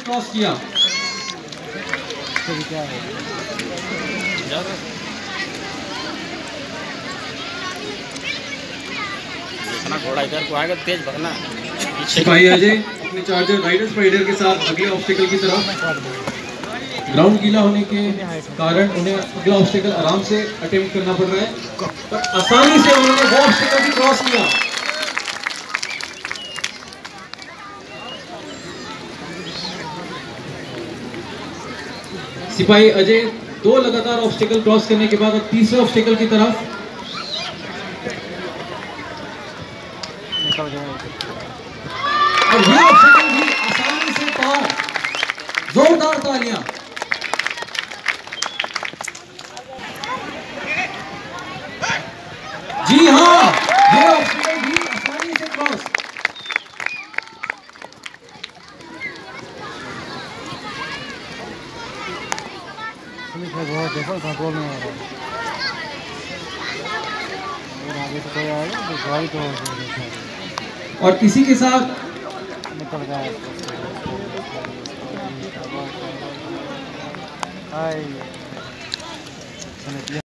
Cross किया। घोड़ा इधर को आएगा तेज भगना। सिपाही अजय अपने चार्जर राइडर स्पाइडर के साथ अगले ऑब्स्टिकल की तरफ। ग्राउंड गीला होने के कारण उन्हें अगला ऑब्स्टिकल आराम से अटेम्प्ट करना पड़ रहा है, पर आसानी से उन्होंने वो ऑब्स्टिकल भी क्रॉस किया। सिपाही अजय 2 लगातार ऑब्स्टिकल क्रॉस करने के बाद अब तीसरे ऑब्स्टिकल की तरफ। और ये ऑब्स्टिकल भी आसानी से पार। जोरदार तालियां। जी हाँ, ये ऑब्स्टिकल भी आसानी से क्रॉस। बहुत देखो कंट्रोल में आ रहा है। और आगे तो कोई आएगा तो गाड़ी तो और इसी के साथ निकल गया।